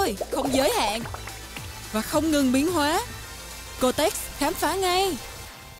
tôi, không giới hạn và không ngừng biến hóa. Cortex khám phá ngay.